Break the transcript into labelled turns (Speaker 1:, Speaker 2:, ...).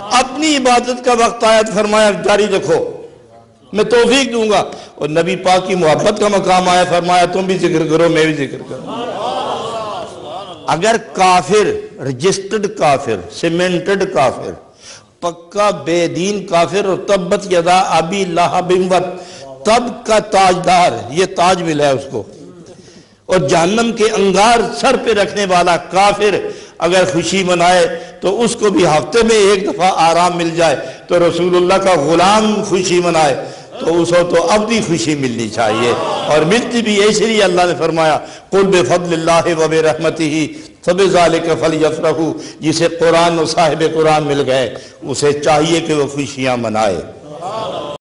Speaker 1: अपनी इबादत का वक्त आया तो फरमाया जारी रखो, मैं तौफीक दूंगा। और नबी पाक की मोहब्बत का मकाम आया, फरमाया तुम भी जिक्र करो, मैं भी जिक्र करूं। अगर काफिर, रजिस्टर्ड काफिर, सीमेंटेड काफिर, पक्का बेदीन काफिर, और तब्बत यदा अबी लहबिन व तब का ताजदार, ये ताज मिला है उसको, और जहन्नम के अंगार सर पे रखने वाला काफिर अगर खुशी मनाए तो उसको भी हफ्ते में एक दफा आराम मिल जाए, तो रसूलुल्लाह का गुलाम खुशी मनाए तो उसको तो अब भी खुशी मिलनी चाहिए, और मिलती भी है। इसलिए अल्लाह ने फरमाया कुल बिफज़्लिल्लाहि व बिरहमतिही फबिज़ालिका फलयफ़रहू, जिसे कुरान और साहिब कुरान मिल गए उसे चाहिए कि वो खुशियां मनाए।